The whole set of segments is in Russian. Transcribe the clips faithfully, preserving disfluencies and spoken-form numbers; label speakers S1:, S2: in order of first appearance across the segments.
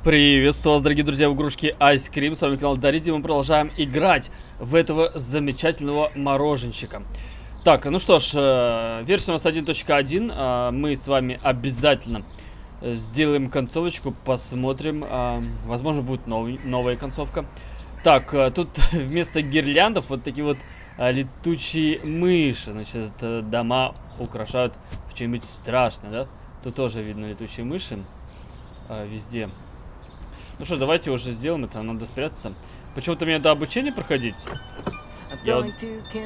S1: Приветствую вас, дорогие друзья, в игрушке Ice Cream. С вами канал Дарити. Мы продолжаем играть в этого замечательного мороженщика. Так, ну что ж, э, версия у нас один точка один. Э, мы с вами обязательно сделаем концовочку, посмотрим. Э, возможно, будет новый, новая концовка. Так, э, тут вместо гирляндов вот такие вот э, летучие мыши. Значит, э, дома украшают в чем-нибудь страшное, да? Тут тоже видно летучие мыши э, везде. Ну что, давайте уже сделаем это, надо спрятаться. Почему-то мне надо обучение проходить. Я вот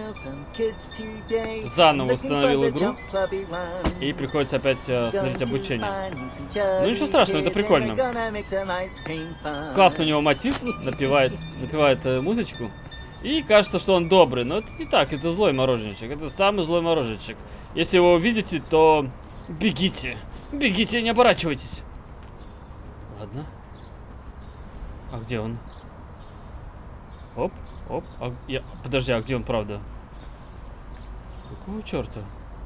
S1: заново установил игру. И приходится опять э, смотреть обучение. Ну ничего страшного, это прикольно. Классный у него мотив, напевает, напевает э, музычку. И кажется, что он добрый, но это не так, это злой мороженщик. Это самый злой мороженщик. Если его увидите, то бегите. Бегите, не оборачивайтесь. Ладно. А где он? Оп, оп. А, я... Подожди, а где он, правда? Какого черта?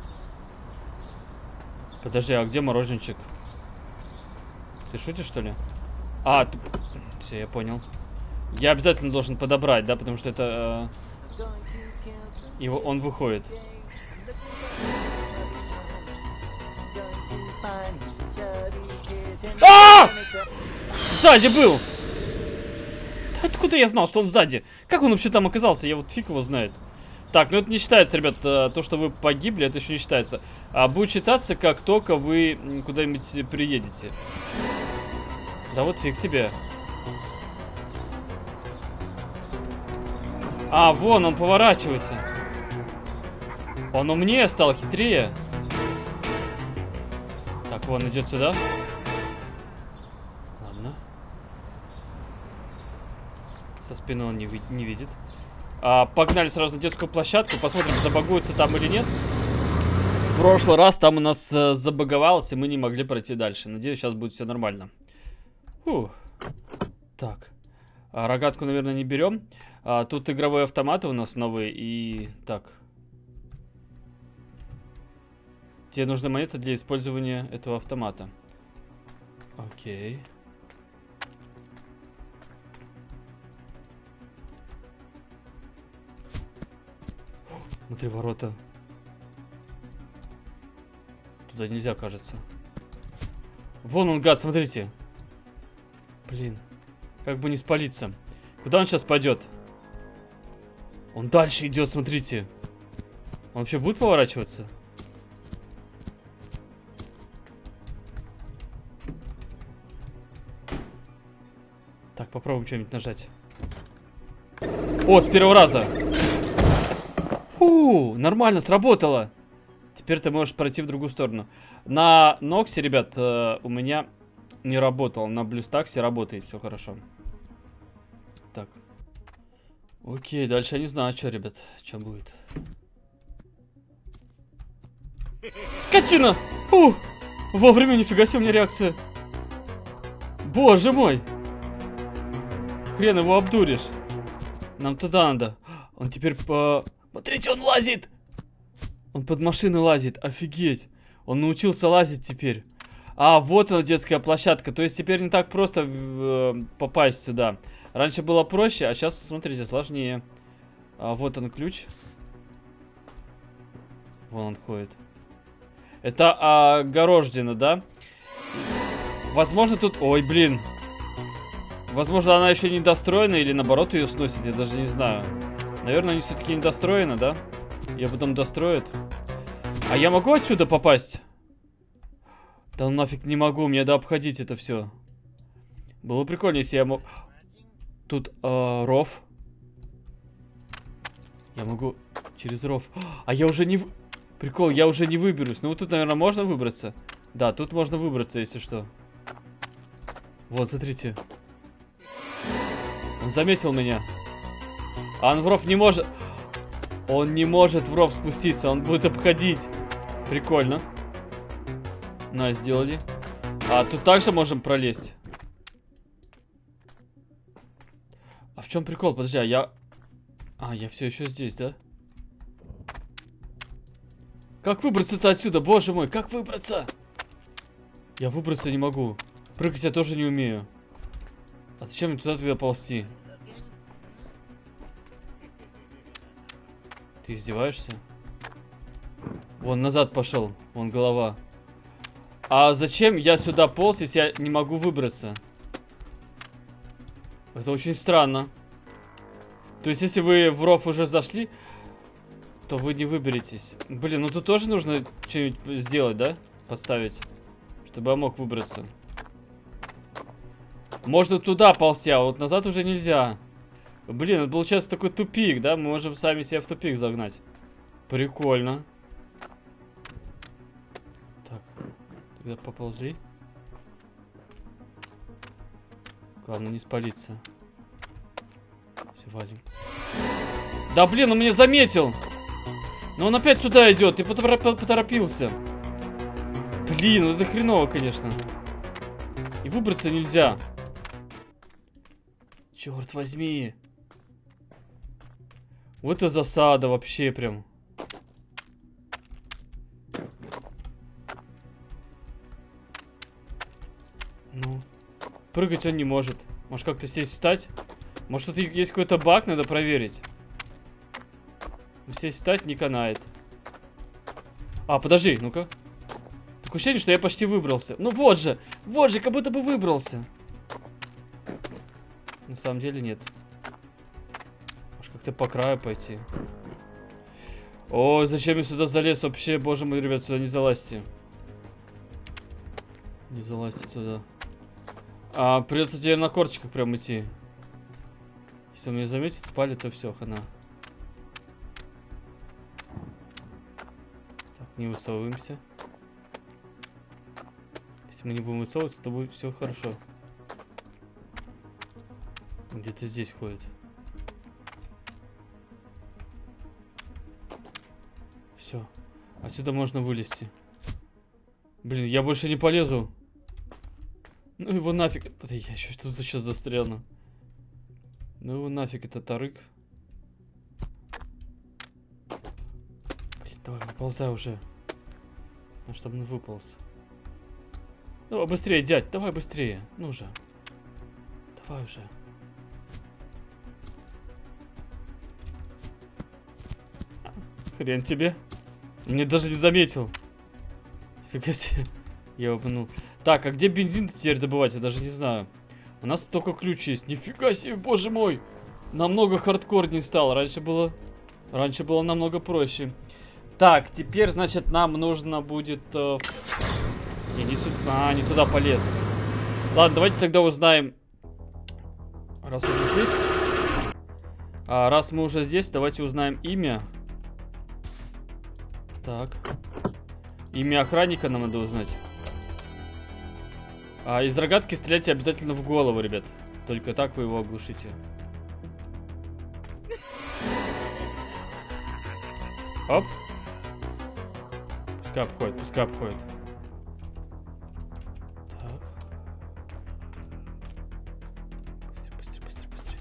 S1: Подожди, а где мороженщик? Ты шутишь, что ли? А, ты... Все, я понял. Я обязательно должен подобрать, да, потому что это... Э... Его... Он выходит. А! Сзади был! Откуда я знал, что он сзади? Как он вообще там оказался? Я вот фиг его знает. Так, ну это не считается, ребят. То, что вы погибли, это еще не считается. А будет считаться, как только вы куда-нибудь приедете. Да вот фиг тебе. А, вон, он поворачивается. Он умнее стал, хитрее. Так, вон, идет сюда. Со спины он не, ви не видит. А, погнали сразу на детскую площадку. Посмотрим, забагуется там или нет. В прошлый раз там у нас э, забаговалось, и мы не могли пройти дальше. Надеюсь, сейчас будет все нормально. Фух. Так. А, рогатку, наверное, не берем. А, тут игровые автоматы у нас новые. И... Так. Тебе нужны монеты для использования этого автомата. Окей. Внутри ворота. Туда нельзя, кажется. Вон он, гад, смотрите. Блин. Как бы не спалиться. Куда он сейчас пойдет? Он дальше идет, смотрите. Он вообще будет поворачиваться? Так, попробуем что-нибудь нажать. О, с первого раза. Фу, нормально, сработало. Теперь ты можешь пройти в другую сторону. На Ноксе, ребят, э, у меня не работал. На Блюстаксе работает, все хорошо. Так. Окей, дальше я не знаю, что, ребят, что будет. Скотина! Фу, вовремя, нифига себе у меня реакция. Боже мой. Хрен его обдуришь. Нам туда надо. Он теперь по... Смотрите, он лазит! Он под машиной лазит, офигеть. Он научился лазить теперь. А, вот она, детская площадка. То есть теперь не так просто э, попасть сюда. Раньше было проще, а сейчас, смотрите, сложнее. А, вот он ключ. Вон он ходит. Это огорождено, да? Возможно, тут... Ой, блин. Возможно, она еще не достроена или наоборот ее сносит, я даже не знаю. Наверное, они все-таки недостроены, да? Я потом достроят. А я могу отсюда попасть? Да нафиг не могу, мне надо обходить это все. Было прикольно, если я мог... Тут э, ров. Я могу через ров. А я уже не... В... Прикол, я уже не выберусь. Ну вот тут, наверное, можно выбраться. Да, тут можно выбраться, если что. Вот, смотрите. Он заметил меня. А он в ров не может... Он не может в ров спуститься, он будет обходить. Прикольно. На, сделали. А тут также можем пролезть. А в чем прикол? Подожди, а я... А, я все еще здесь, да? Как выбраться-то отсюда? Боже мой, как выбраться? Я выбраться не могу. Прыгать я тоже не умею. А зачем мне туда тогда ползти? Ты издеваешься? Вон, назад пошел. Вон голова. А зачем я сюда полз, если я не могу выбраться? Это очень странно. То есть, если вы в ров уже зашли, то вы не выберетесь. Блин, ну тут тоже нужно что-нибудь сделать, да? Поставить, чтобы я мог выбраться. Можно туда ползти, а вот назад уже нельзя. Блин, это получается такой тупик, да? Мы можем сами себя в тупик загнать. Прикольно. Так, тогда поползли. Главное не спалиться. Все, валим. Да блин, он меня заметил. Но он опять сюда идет. Ты поторопился. Блин, ну это хреново, конечно. И выбраться нельзя. Черт возьми. Вот это засада вообще прям. Ну, прыгать он не может. Может как-то сесть, встать? Может тут есть какой-то баг, надо проверить. Сесть, встать не канает. А, подожди, ну-ка. Такое ощущение, что я почти выбрался. Ну вот же, вот же, как будто бы выбрался. На самом деле нет. Может как-то по краю пойти. О, зачем я сюда залез вообще? Боже мой, ребят, сюда не залазьте. Не залазьте туда. А, придется теперь на корточках прям идти. Если он меня заметит, спалит, то все, хана. Так, не высовываемся. Если мы не будем высовываться, то будет все хорошо. Где-то здесь ходит. Все. Отсюда можно вылезти. Блин, я больше не полезу. Ну его нафиг. Это я еще тут сейчас застряну. Ну его нафиг, это тарык. Блин, давай, выползай уже. Ну, чтобы он выполз. Давай быстрее, дядь, давай быстрее. Ну же. Давай уже. Хрен тебе. Мне даже не заметил. Фига себе. Я обманул. Так, а где бензин теперь добывать? Я даже не знаю. У нас только ключ есть. Нифига себе, боже мой. Намного хардкорнее стало. Раньше было... Раньше было намного проще. Так, теперь, значит, нам нужно будет... Э... Не, не сюда. А, не туда полез. Ладно, давайте тогда узнаем... Раз уже здесь... А, раз мы уже здесь, давайте узнаем имя. Так. Имя охранника нам надо узнать. А из рогатки стреляйте обязательно в голову, ребят. Только так вы его оглушите. Оп. Пускай обходит, пускай обходит. Так. Быстрее, быстрее, быстрее, быстрее.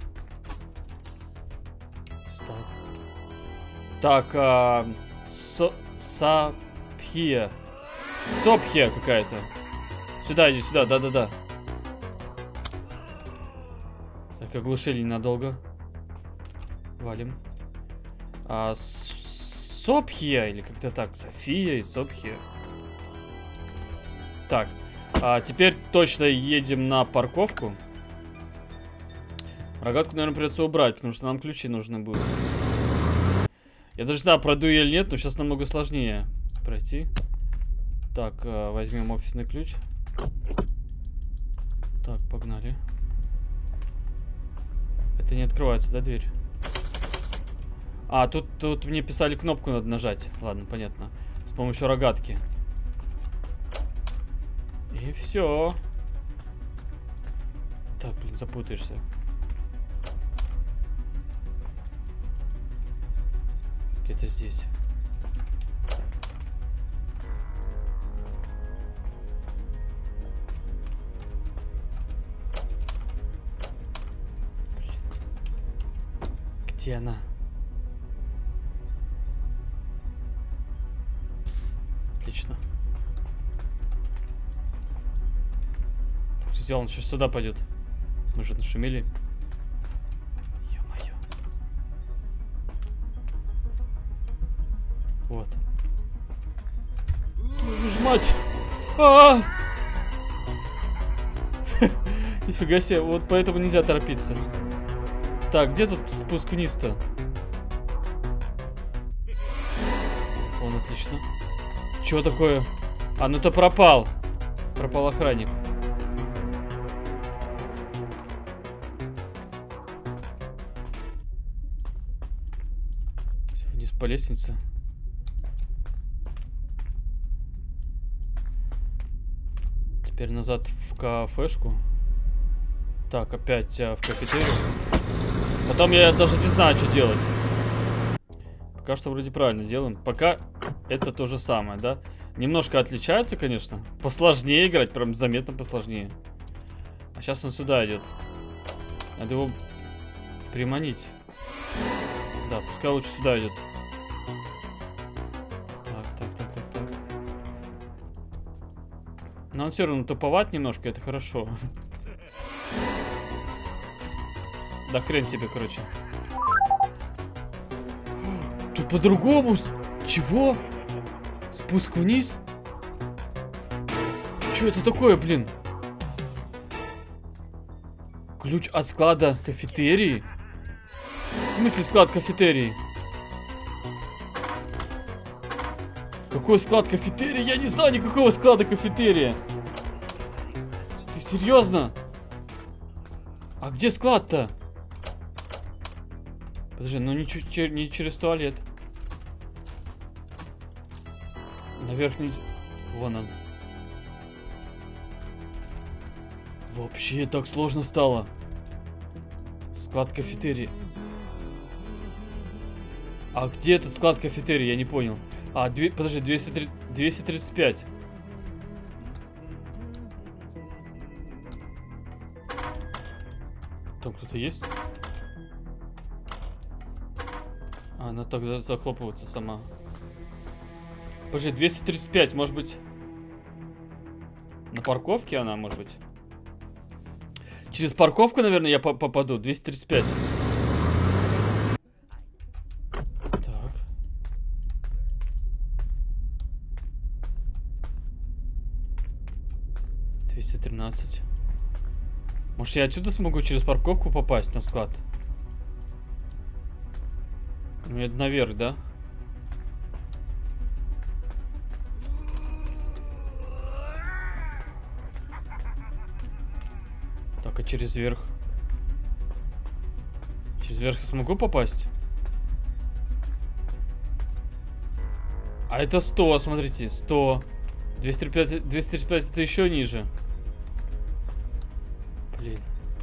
S1: Стоп. Так, а... Со... Сапхия. Сопхия какая-то. Сюда иди, сюда, да-да-да. Так, оглушили ненадолго. Валим. А, Сопхия, или как-то так. София и Сопхия. Так. А теперь точно едем на парковку. Рогатку, наверное, придется убрать, потому что нам ключи нужны будут. Я даже не знаю, пройду я или нет, но сейчас намного сложнее пройти. Так, возьмем офисный ключ. Так, погнали. Это не открывается, да, дверь? А, тут, тут мне писали, кнопку надо нажать. Ладно, понятно. С помощью рогатки. И все. Так, блин, запутаешься. Где-то здесь. Блин. Где она? Отлично. Так, он сейчас сюда пойдет. Мы же нашумели. Ё-моё. Вот. Твою ж мать! А -а -а! Нифига себе, вот поэтому нельзя торопиться. Так, где тут спуск вниз-то? Он отлично. Чего такое? А, ну то пропал. Пропал охранник. Вниз по лестнице. Теперь назад в кафешку. Так, опять а, в кафетерию. Потом я даже не знаю, что делать. Пока что вроде правильно делаем. Пока это то же самое, да? Немножко отличается, конечно. Посложнее играть, прям заметно посложнее. А сейчас он сюда идет. Надо его приманить. Да, пускай лучше сюда идет. Так, так, так, так, так. Но он все равно туповат немножко, это хорошо. Да хрен тебе, короче. Тут по-другому. Чего? Спуск вниз? Что это такое, блин? Ключ от склада кафетерии? В смысле склад кафетерии? Какой склад кафетерии? Я не знаю никакого склада кафетерия. Ты серьезно? А где склад-то? Подожди, ну не, чер не через туалет. Наверх нельзя. Вон он. Вообще так сложно стало. Склад кафетерии. А где этот склад кафетерии? Я не понял. А, две, подожди, двести тридцать пять. Там кто-то есть? А, она так за захлопывается сама. Подожди, двести тридцать пять, может быть... На парковке она, может быть? Через парковку, наверное, я по попаду. двести тридцать пять. Так. двести тринадцать. Может, я отсюда смогу через парковку попасть на склад? Ну, это наверх, да? Так, а через верх? Через верх я смогу попасть? А это сто, смотрите, сто. двести тридцать пять, двести тридцать пять это еще ниже. Блин.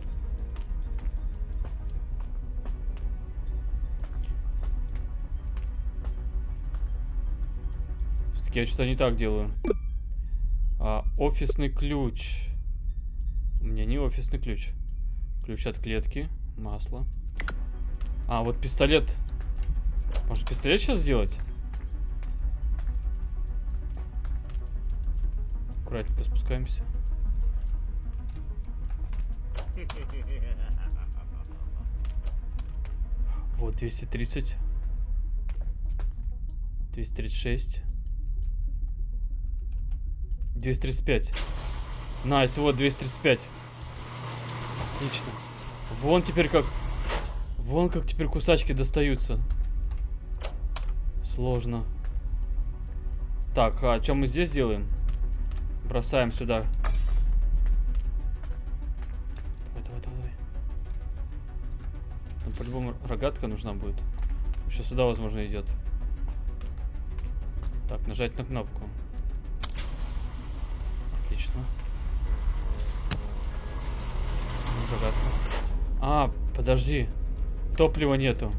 S1: Все-таки я что-то не так делаю. А, офисный ключ. У меня не офисный ключ. Ключ от клетки. Масло. А, вот пистолет. Может, пистолет сейчас сделать? Аккуратненько спускаемся. Вот, двести тридцать. двести тридцать шесть. двести тридцать пять. Найс, вот двести тридцать пять. Отлично. Вон теперь как... Вон как теперь кусачки достаются. Сложно. Так, а что мы здесь делаем? Бросаем сюда. Давай, давай, давай. Там по-любому рогатка нужна будет. Еще сюда, возможно, идет. Так, нажать на кнопку. Отлично. Рогатка. А, подожди. Топлива нету.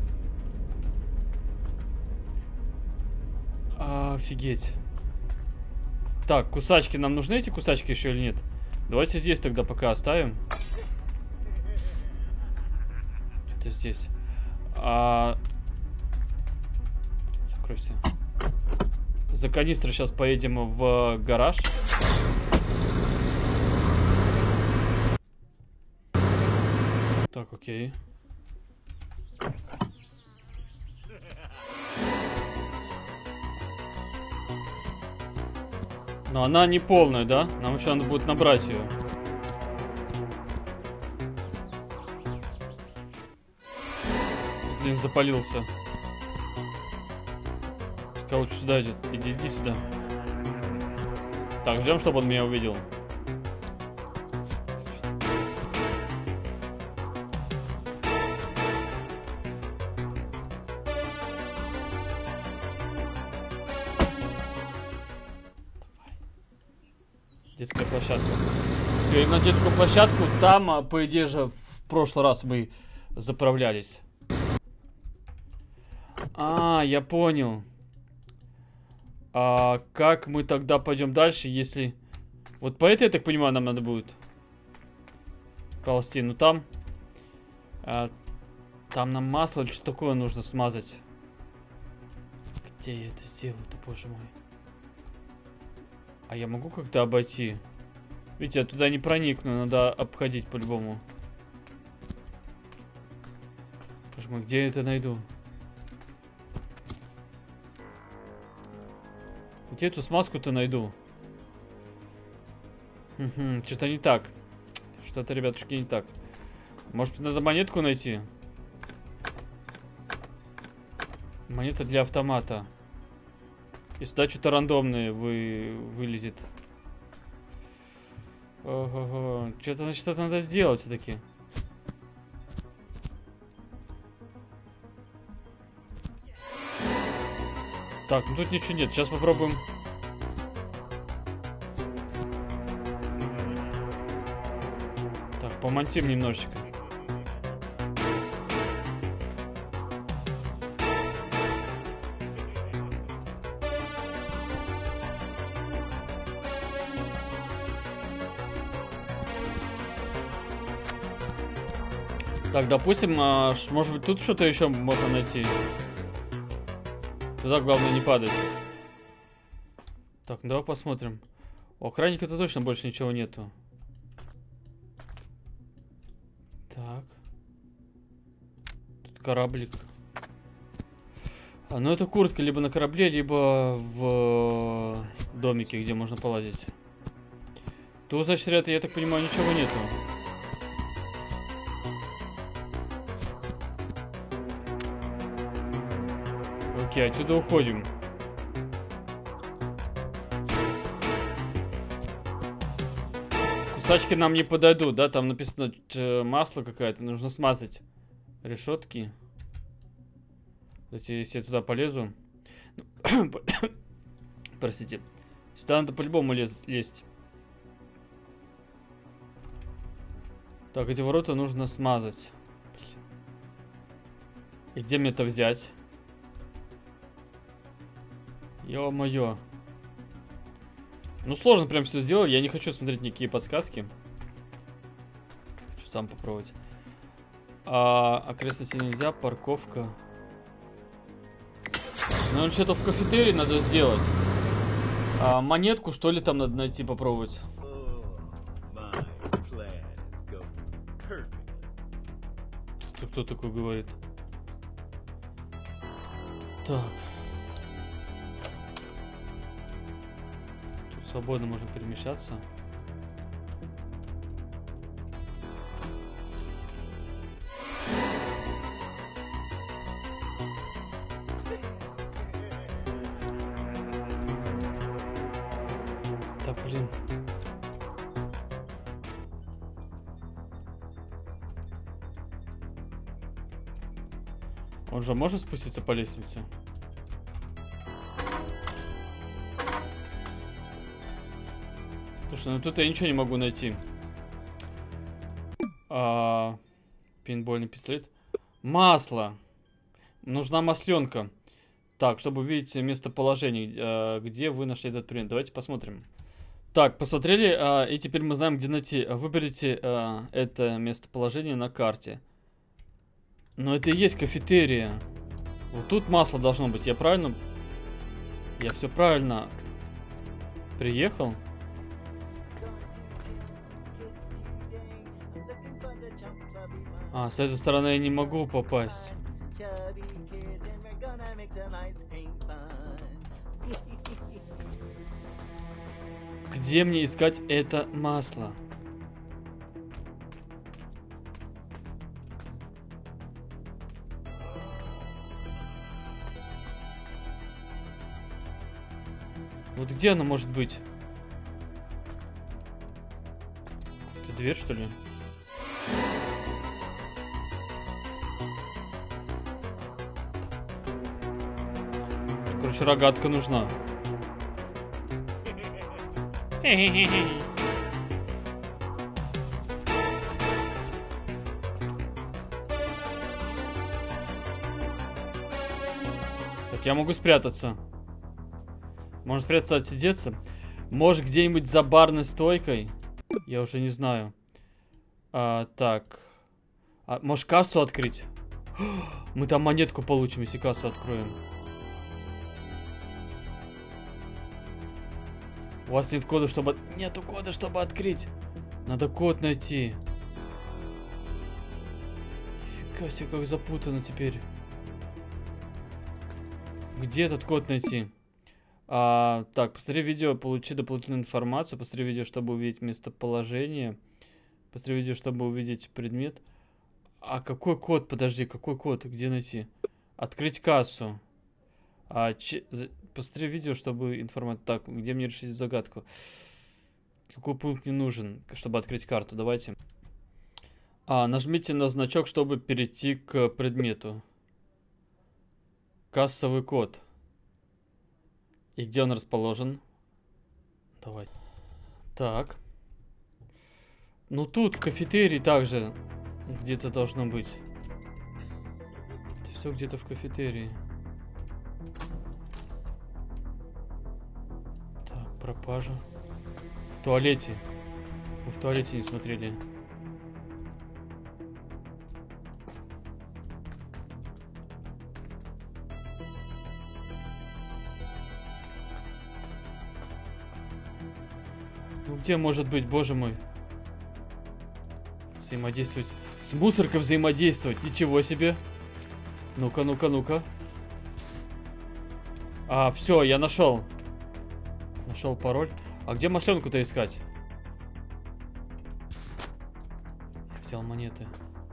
S1: Офигеть. Так, кусачки. Нам нужны эти кусачки еще или нет? Давайте здесь тогда пока оставим. Что-то здесь. А... Закройся. За канистрой сейчас поедем в гараж. Так, окей. Но она не полная, да? Нам еще надо будет набрать ее. Блин, запалился. Пускай лучше сюда идет. Иди, иди сюда. Так, ждем, чтобы он меня увидел. Детская площадка. Все, на детскую площадку. Там, по идее же, в прошлый раз мы заправлялись. А, я понял. А как мы тогда пойдем дальше, если... Вот по этой, я так понимаю, нам надо будет ползти. Ну там... А, там нам масло или что такое нужно смазать. Где я это сделаю-то, боже мой? А я могу как-то обойти? Видите, я туда не проникну, надо обходить по-любому. Боже мой, где я это найду? Где эту смазку-то найду? Что-то не так. Что-то, ребятушки, не так. Может, надо монетку найти? Монета для автомата. И сюда что-то рандомное вы... вылезет. Ого-го. Что-то, значит, это надо сделать все-таки. Так, ну тут ничего нет. Сейчас попробуем. Так, помонтим немножечко. Так, допустим, а, может быть, тут что-то еще можно найти. Туда главное не падать. Так, ну давай посмотрим. У охранника-то точно больше ничего нету. Так. Тут кораблик. А, ну это куртка либо на корабле, либо в домике, где можно полазить. Тут, значит, ребята, я так понимаю, ничего нету. Окей, отсюда уходим. Кусачки нам не подойдут, да? Там написано масло какое-то, нужно смазать. Решетки. Кстати, если я туда полезу... Простите. Сюда надо по-любому лезть. Так, эти ворота нужно смазать. И где мне это взять? Ё-моё. Ну, сложно прям все сделать. Я не хочу смотреть никакие подсказки. Хочу сам попробовать. А, окрестности нельзя, парковка. Ну, что-то в кафетерии надо сделать. А, монетку, что ли, там надо найти, попробовать. Кто, кто такой говорит? Так. Свободно можно перемещаться. Да блин. Он же может спуститься по лестнице? Слушай, ну тут я ничего не могу найти. А, пейнтбольный пистолет. Масло. Нужна масленка. Так, чтобы увидеть местоположение, а, где вы нашли этот предмет. Давайте посмотрим. Так, посмотрели, а, и теперь мы знаем, где найти. Выберите а, это местоположение на карте. Но это и есть кафетерия. Вот тут масло должно быть. Я правильно... Я все правильно приехал? А, с этой стороны я не могу попасть. Где мне искать это масло? Вот где оно может быть? Это дверь, что ли? Короче, рогатка нужна. Так, я могу спрятаться. Можно спрятаться, отсидеться. Может, где-нибудь за барной стойкой? Я уже не знаю. А, так. А, может, кассу открыть? Мы там монетку получим, если кассу откроем. У вас нет кода, чтобы... Нету кода, чтобы открыть. Надо код найти. Фига себе, как запутано теперь. Где этот код найти? А, так, посмотри видео, получи дополнительную информацию. Посмотри видео, чтобы увидеть местоположение. Посмотри видео, чтобы увидеть предмет. А какой код? Подожди, какой код? Где найти? Открыть кассу. А, че... Посмотри видео, чтобы информация... Так, где мне решить загадку? Какой пункт мне нужен, чтобы открыть карту? Давайте. А, нажмите на значок, чтобы перейти к предмету. Кассовый код. И где он расположен? Давай. Так. Ну тут, в кафетерии также где-то должно быть. Это все где-то в кафетерии. Так, пропажа. В туалете. Мы в туалете не смотрели. Ну где может быть, боже мой? Взаимодействовать. С мусоркой взаимодействовать. Ничего себе. Ну-ка, ну-ка, ну-ка. А, все, я нашел. Нашел пароль. А где масленку-то искать? Я взял монеты.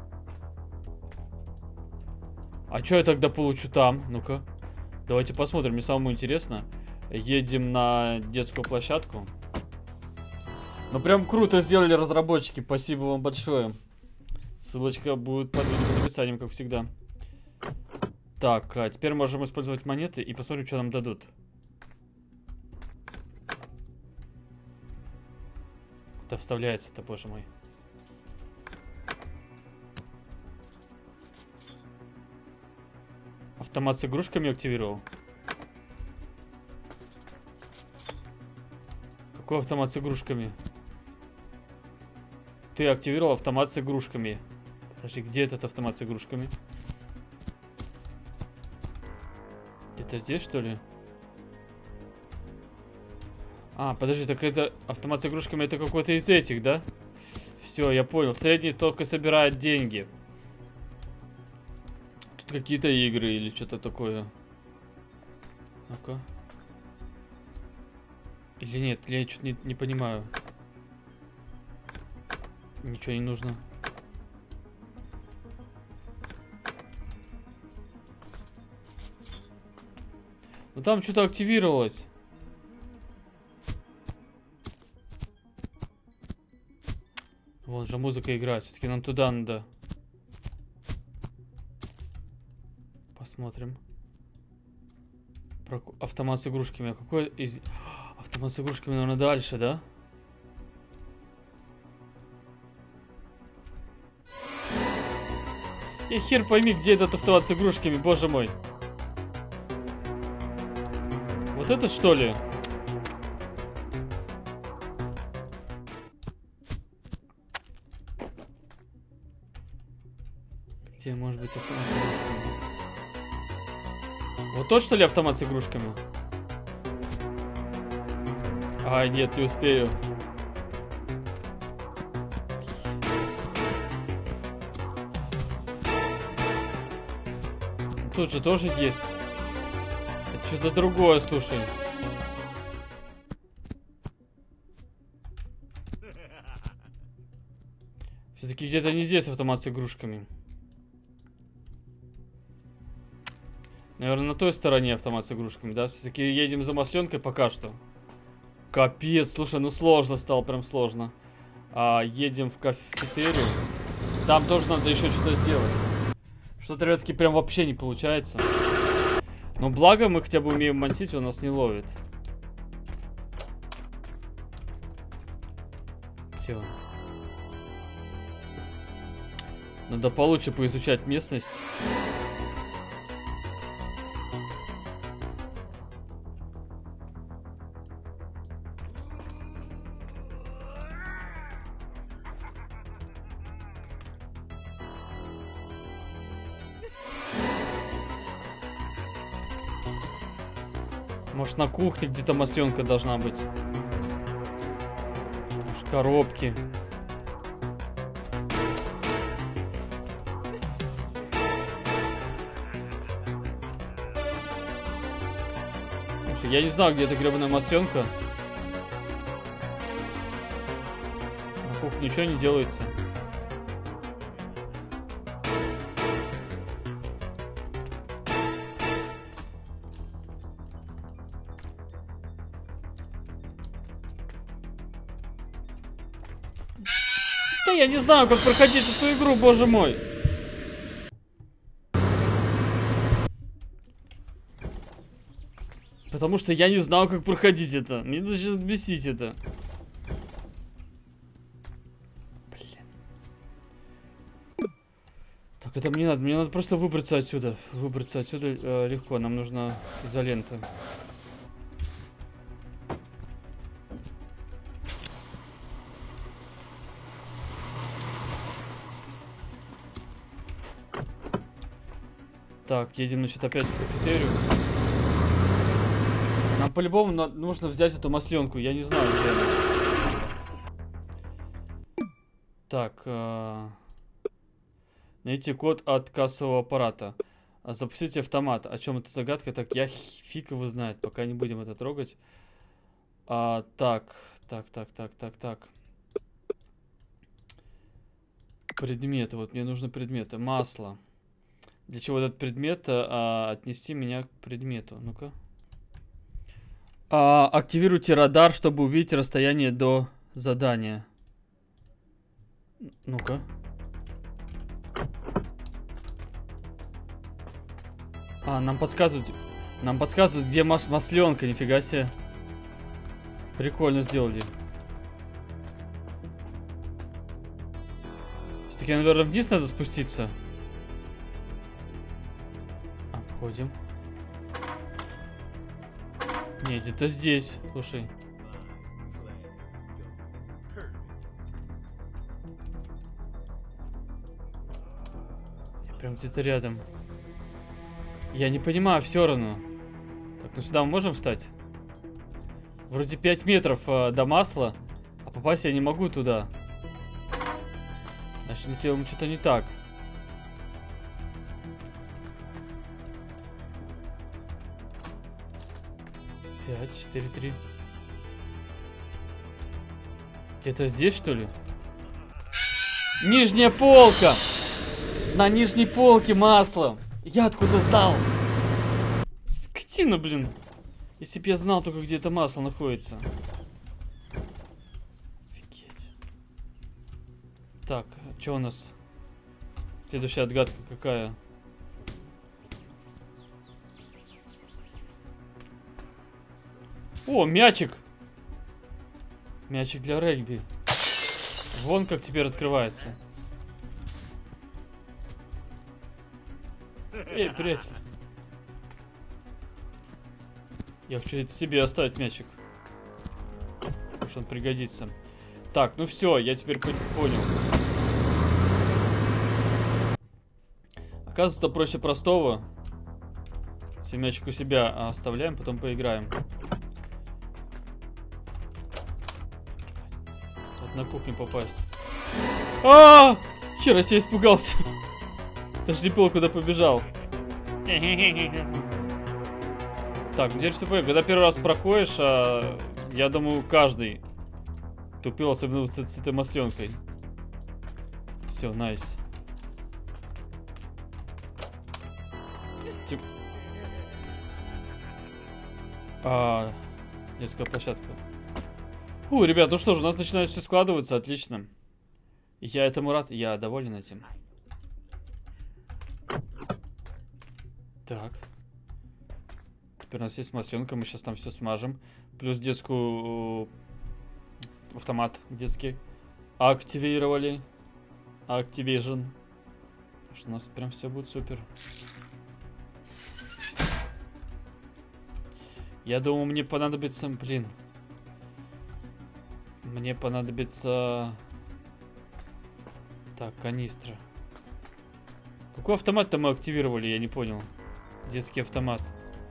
S1: А что я тогда получу там? Ну-ка. Давайте посмотрим. Мне самому интересно. Едем на детскую площадку. Ну прям круто сделали разработчики. Спасибо вам большое. Ссылочка будет под видео, под описанием, как всегда. Так, а теперь можем использовать монеты и посмотрим, что нам дадут. Куда вставляется-то, боже мой. Автомат с игрушками активировал. Какой автомат с игрушками? Ты активировал автомат с игрушками. Подожди, где этот автомат с игрушками? Это здесь, что ли? А, подожди, так это автомат с игрушками, это какой-то из этих, да? Все, я понял. Средний только собирает деньги. Тут какие-то игры или что-то такое. Ну-ка. Или нет, или я что-то не, не понимаю. Ничего не нужно. Ну там что-то активировалось. Вон же музыка играет. Все-таки нам туда надо. Посмотрим. Про автомат с игрушками. А какой из... Автомат с игрушками, наверное, дальше, да? Я хер пойми, где этот автомат с игрушками, боже мой. Вот этот, что ли? Где может быть автомат с игрушками? Вот тот, что ли, автомат с игрушками? А, нет, не успею. тут же тоже есть. Это что-то другое, слушай. Все-таки где-то не здесь автомат с игрушками. Наверное, на той стороне автомат с игрушками, да? Все-таки едем за масленкой пока что. Капец, слушай, ну сложно стало, прям сложно. А, едем в кафетерию. Там тоже надо еще что-то сделать. Что-то, ребятки, прям вообще не получается. Но благо мы хотя бы умеем мансить, он нас не ловит. Все. Надо получше поизучать местность. Может, на кухне где-то масленка должна быть. Может, коробки. Слушай, я не знаю, где эта гребаная масленка. На кухне ничего не делается. Да я не знаю, как проходить эту игру, боже мой. Потому что я не знал, как проходить это. Мне даже бесить это. Блин. Так, это мне надо. Мне надо просто выбраться отсюда. Выбраться отсюда э, легко. Нам нужна изолента. Так, едем, значит, опять в кафетерию. Нам по-любому нужно взять эту масленку. Я не знаю, где она. Так. Э найти код от кассового аппарата. Запустите автомат. О чем это загадка? Так, я фиг его знает. Пока не будем это трогать. А, так. Так, так, так, так, так. Предметы. Вот мне нужны предметы. Масло. Для чего этот предмет? А, отнести меня к предмету. Ну-ка. А, активируйте радар, чтобы увидеть расстояние до задания. Ну-ка. А, нам подсказывают. Нам подсказывают, где мас масленка. Нифига себе. Прикольно сделали. Все-таки, наверное, вниз надо спуститься. Обходим. Нет, где-то здесь. Слушай. Я прям где-то рядом. Я не понимаю, все равно. Так, ну сюда мы можем встать? Вроде пять метров э, до масла, а попасть я не могу туда. Значит, мы делаем что-то не так. пять, четыре, три. Где-то здесь, что ли? Нижняя полка! На нижней полке масло! Я откуда знал? Скотина, блин! Если бы я знал только, где это масло находится. Офигеть. Так, что у нас? Следующая отгадка какая? О, мячик! Мячик для регби. Вон как теперь открывается. Эй, приятель. Я хочу себе оставить мячик. Потому что он пригодится. Так, ну все, я теперь понял. Оказывается, проще простого. Все мячик у себя оставляем, потом поиграем. На кухню попасть. А, -а, -а! Хера себе испугался. Даже не понял, куда побежал. Так, ну теперь все понятно. Когда первый раз проходишь, а, я думаю, каждый тупил, особенно с, с этой масленкой. Все, найс. Тип... А, детская площадка. Фу, ребят, ну что ж, у нас начинает все складываться, отлично. Я этому рад, я доволен этим. Так. Теперь у нас есть масленка, мы сейчас там все смажем. Плюс детскую... Автомат детский. Активировали. Activision. Так что у нас прям все будет супер. Я думаю, мне понадобится... Блин. Мне понадобится... Так, канистра. Какой автомат-то мы активировали, я не понял. Детский автомат.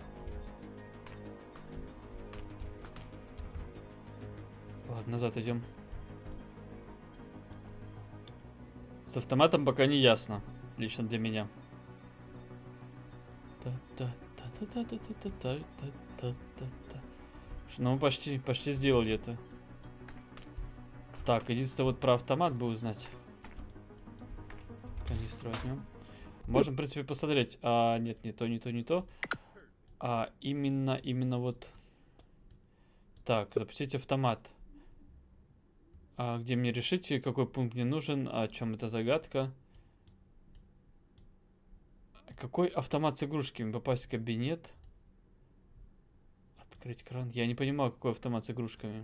S1: Ладно, назад идем. С автоматом пока не ясно. Лично для меня. Ну, мы почти, почти сделали это. Так, единственное, вот про автомат бы узнать. Канистру возьмем. Можем, в принципе, посмотреть. А, нет, не то, не то, не то. А, именно, именно вот. Так, запустить автомат. А, где мне решить, какой пункт мне нужен, о чем эта загадка. Какой автомат с игрушками? Попасть в кабинет. Открыть кран. Я не понимаю, какой автомат с игрушками.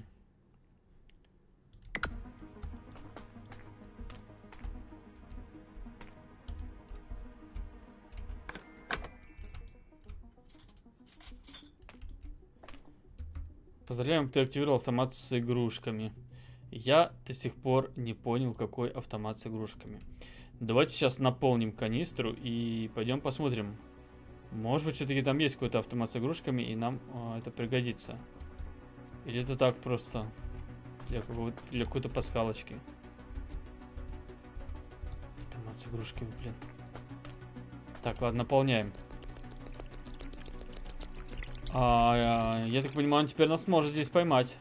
S1: Поздравляем, ты активировал автомат с игрушками. Я до сих пор не понял, какой автомат с игрушками. Давайте сейчас наполним канистру и пойдем посмотрим. Может быть, все-таки там есть какой-то автомат с игрушками, и нам а, это пригодится. Или это так просто для, для какой-то пасхалочки. Автомат с игрушками, блин. Так, ладно, наполняем. А, я так понимаю, он теперь нас может здесь поймать.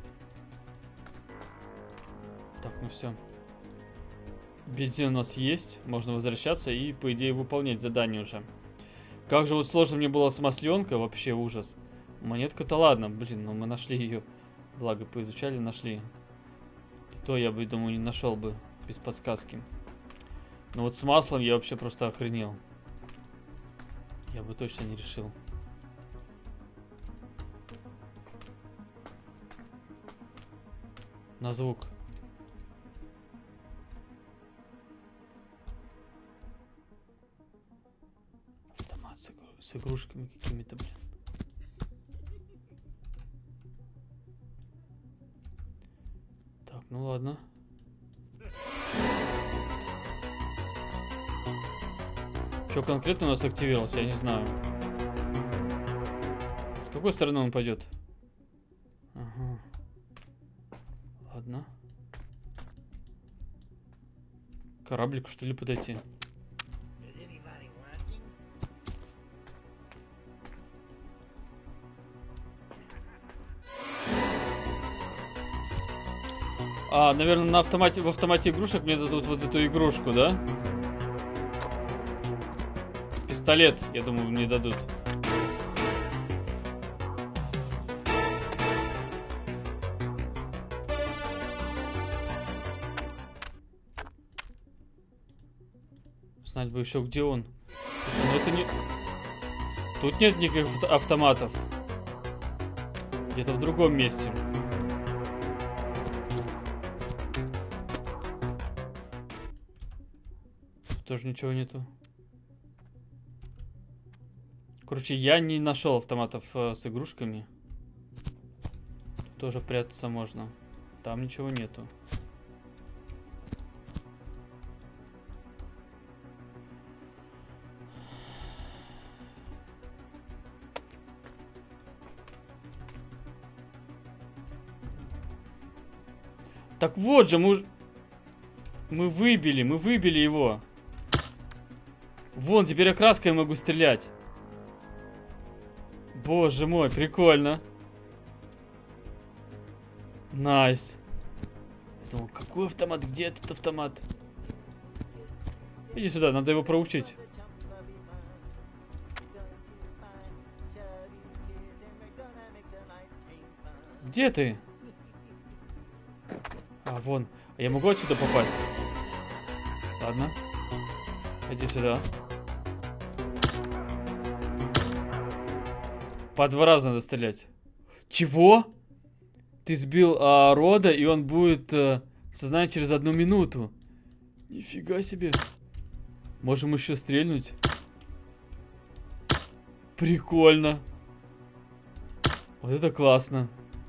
S1: Так, ну все. Бензин у нас есть. Можно возвращаться и, по идее, выполнять задание уже. Как же вот сложно мне было с масленкой. Вообще ужас. Монетка-то ладно. Блин, ну мы нашли ее. Благо, поизучали, нашли. И то я бы, думаю, не нашел бы без подсказки. Но вот с маслом я вообще просто охренел. Я бы точно не решил. На звук. Автомат с, игр... с игрушками какими-то, блин. Так, ну ладно. Что конкретно у нас активировалось, я не знаю. С какой стороны он пойдет? Ага. Ладно. К кораблику, что ли, подойти? А, наверное, на автомате, в автомате игрушек мне дадут вот эту игрушку, да? Пистолет, я думаю, мне дадут. Знать бы еще, где он. Слушай, ну это не... Тут нет никаких автоматов. Где-то в другом месте. Тут тоже ничего нету. Короче, я не нашел автоматов э, с игрушками. Тут тоже прятаться можно. Там ничего нету. Так вот же, мы... Мы выбили, мы выбили его. Вон, теперь я краской могу стрелять. Боже мой, прикольно. Найс. Я думал, какой автомат? Где этот автомат? Иди сюда, надо его проучить. Где ты? А, вон. Я могу отсюда попасть? Ладно. Иди сюда. По два раза надо стрелять. Чего? Ты сбил а, Рода, и он будет а, в сознании через одну минуту. Нифига себе. Можем еще стрельнуть. Прикольно. Вот это классно.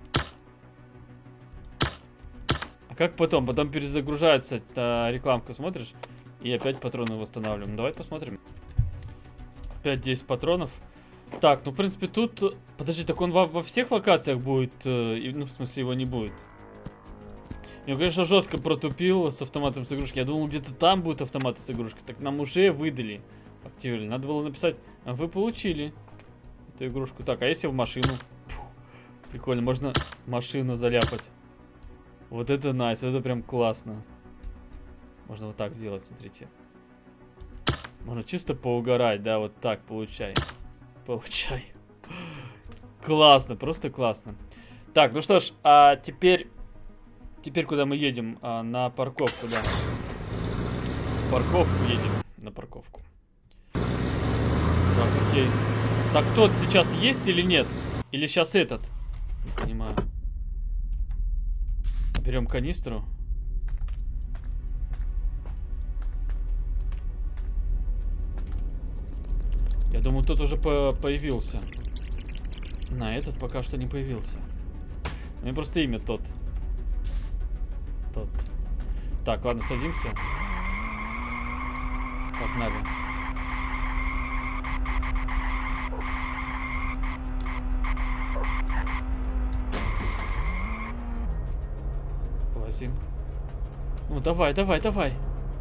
S1: А как потом? Потом перезагружается эта рекламка, смотришь? И опять патроны восстанавливаем. Давай посмотрим. Опять десять патронов. Так, ну в принципе тут... Подожди, так он во, во всех локациях будет? Э, ну в смысле его не будет. Я, конечно, жестко протупил с автоматом с игрушки. Я думал, где-то там будет автомат с игрушкой. Так нам уже выдали. Активировали. Надо было написать, а вы получили эту игрушку. Так, а если в машину? Фух, прикольно, можно машину заляпать. Вот это найс, это прям классно. Можно вот так сделать, смотрите. Можно чисто поугарать, да, вот так, получай. Получай. Классно, просто классно. Так, ну что ж, а теперь... Теперь куда мы едем? А, на парковку, да. В парковку едем. На парковку. Так, окей. Так, тот сейчас есть или нет? Или сейчас этот? Не понимаю. Берем канистру. Я думаю, тот уже по появился. На этот пока что не появился. У меня просто имя тот. Тот. Так, ладно, садимся. Погнали. Лазим. Ну, давай, давай, давай.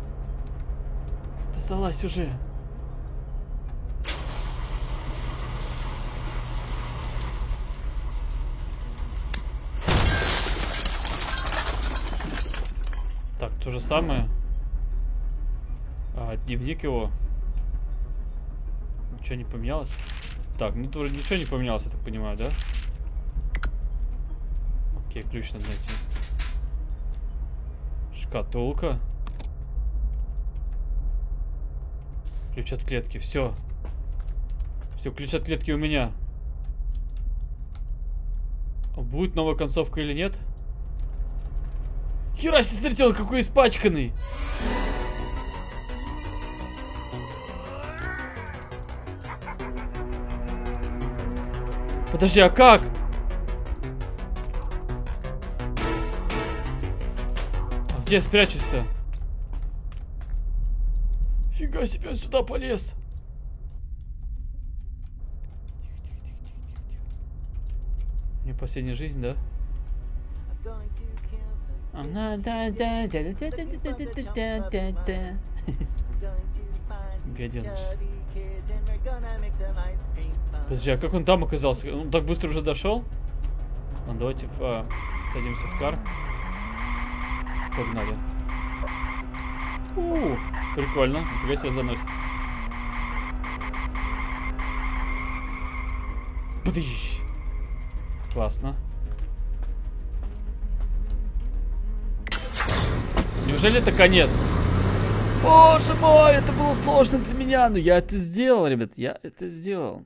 S1: Ты залазь уже. Так, то же самое. А, дневник его. Ничего не поменялось. Так, ну вроде ничего не поменялось, я так понимаю, да? Окей, ключ надо найти. Шкатулка. Ключ от клетки, все. Все, ключ от клетки у меня. Будет новая концовка или нет? Хера себе, смотрите, он какой испачканный. Подожди, а как? А где я спрячусь-то? Фига себе, он сюда полез. У меня последняя жизнь, да? Гаденыш. Подожди, а как он там оказался? Он так быстро уже дошел? Ладно, давайте в, а, садимся в кар. Погнали. У-у-у, прикольно. Нифига себя заносит. Бдыщ. Классно. Неужели это конец? Боже мой, это было сложно для меня, но я это сделал, ребят, я это сделал.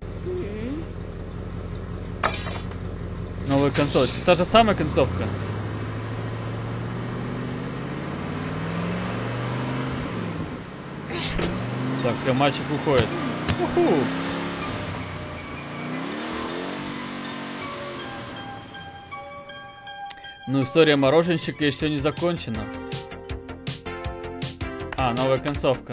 S1: Новая концовочка, та же самая концовка. Так, все, мальчик уходит. Уху. Ну, история мороженщика еще не закончена. А, новая концовка.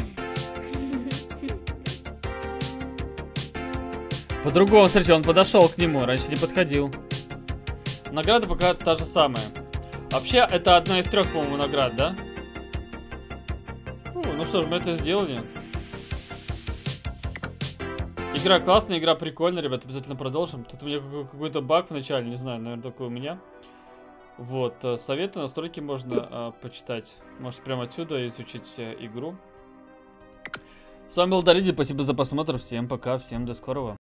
S1: По-другому, смотрите, он подошел к нему, раньше не подходил. Награда пока та же самая. Вообще, это одна из трех, по-моему, наград, да? У, ну что ж, мы это сделали. Игра классная, игра прикольная, ребят, обязательно продолжим. Тут у меня какой-то баг в начале, не знаю, наверное, такой у меня. Вот, советы, настройки можно а, почитать. Можете прямо отсюда изучить а, игру. С вами был Дариди, спасибо за просмотр, всем пока, всем до скорого.